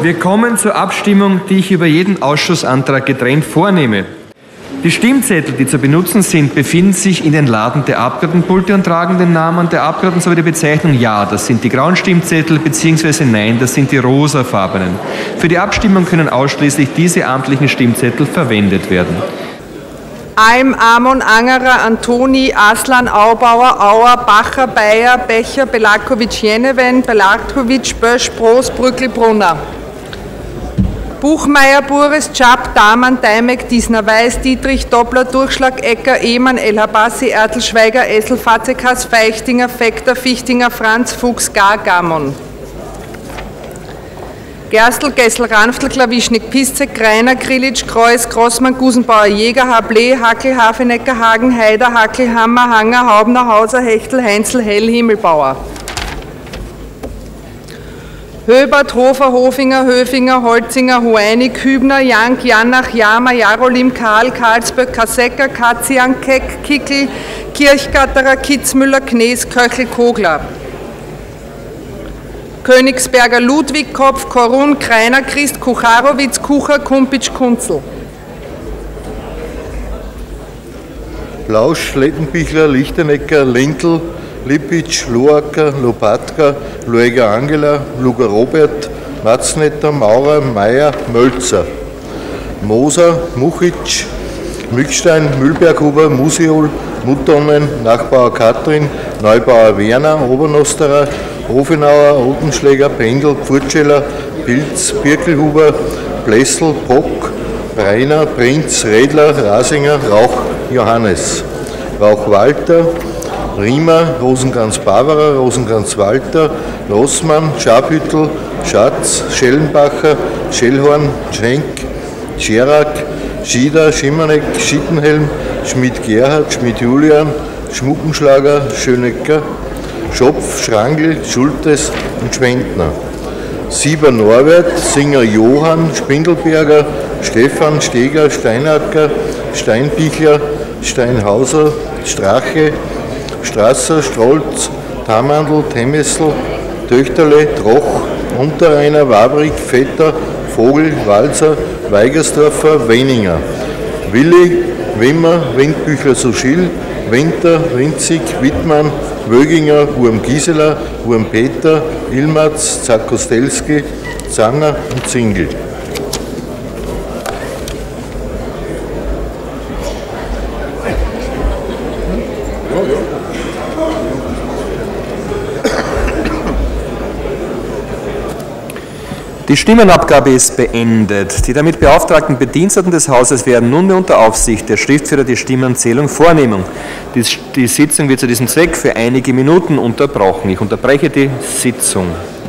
Wir kommen zur Abstimmung, die ich über jeden Ausschussantrag getrennt vornehme. Die Stimmzettel, die zu benutzen sind, befinden sich in den Laden der Abgeordnetenpulte und tragen den Namen der Abgeordneten sowie die Bezeichnung Ja, das sind die grauen Stimmzettel, bzw. Nein, das sind die rosafarbenen. Für die Abstimmung können ausschließlich diese amtlichen Stimmzettel verwendet werden. Alm, Amon, Angerer, Antoni, Aslan, Aubauer, Auer, Bacher, Bayer, Becher, Belakovic, Jenewen, Belarkovic, Bösch, Broß, Brückl, Brunner. Buchmeier, Bures, Czap, Daman, Daimek, Diesner, Weiß, Dietrich, Doppler, Durchschlag, Ecker, Ehmann, El-Habassi, Ertl, Schweiger, Essel, Fatzekas, Feichtinger, Fekter, Fichtinger, Franz, Fuchs, Gar, Gamon. Gerstl, Gessel, Ranftl, Klawischnik, Piszek, Greiner, Grillitsch, Kreuz, Grossmann, Gusenbauer, Jäger, Hablé, Hackel, Hafenecker, Hagen, Heider, Hackel, Hammer, Hanger, Haubner, Hauser, Hechtel, Heinzel, Hell, Himmelbauer. Höbert, Hofer, Hofinger, Höfinger, Holzinger, Hueinig, Hübner, Jank, Jannach, Jama, Jarolim, Karl, Karlsberg, Kassecker, Katzian, Keck, Kickel, Kirchgatterer, Kitzmüller, Knees, Köchel, Kogler. Königsberger, Ludwig, Kopf, Korun, Kreiner, Christ, Kucharowitz, Kucher, Kumpitsch, Kunzel. Lausch, Lettenbichler, Lichtenecker, Lindl, Lipitsch, Loacker, Lopatka, Lueger Angela, Luger Robert, Matznetter, Maurer, Meier, Mölzer. Moser, Muchitsch, Mückstein, Mühlberghuber, Musiol, Muttonnen, Nachbauer Katrin, Neubauer Werner, Obernosterer, Hofenauer, Odenschläger, Pendel, Pfurtscheller, Pilz, Birkelhuber, Blessel, Bock, Reiner, Prinz, Redler, Rasinger, Rauch, Johannes. Rauch Walter, Riemer, Rosenkranz-Bavarer, Rosenkranz-Walter, Rossmann, Schabhüttel, Schatz, Schellenbacher, Schellhorn, Schenk, Scherak, Schieder, Schimanek, Schittenhelm, Schmidt-Gerhard, Schmidt-Julian, Schmuckenschlager, Schönecker, Schopf, Schrangl, Schultes und Schwendner. Sieber Norbert, Singer Johann, Spindelberger, Stefan, Steger, Steinacker, Steinbichler, Steinhauser, Strache, Strasser, Strolz, Tamandl, Temessel, Töchterle, Troch, Unterreiner, Wabrig, Vetter, Vogel, Walzer, Weigersdorfer, Weninger. Willi, Wimmer, Windbüchler, Suschil, Winter, Winzig, Wittmann, Wöginger, Wurm-Gisela, Wurm-Peter, Ilmatz, Zakostelski, Zanger und Zingel. Die Stimmenabgabe ist beendet. Die damit beauftragten Bediensteten des Hauses werden nunmehr unter Aufsicht der Schriftführer die Stimmenzählung vornehmen. Die Sitzung wird zu diesem Zweck für einige Minuten unterbrochen. Ich unterbreche die Sitzung.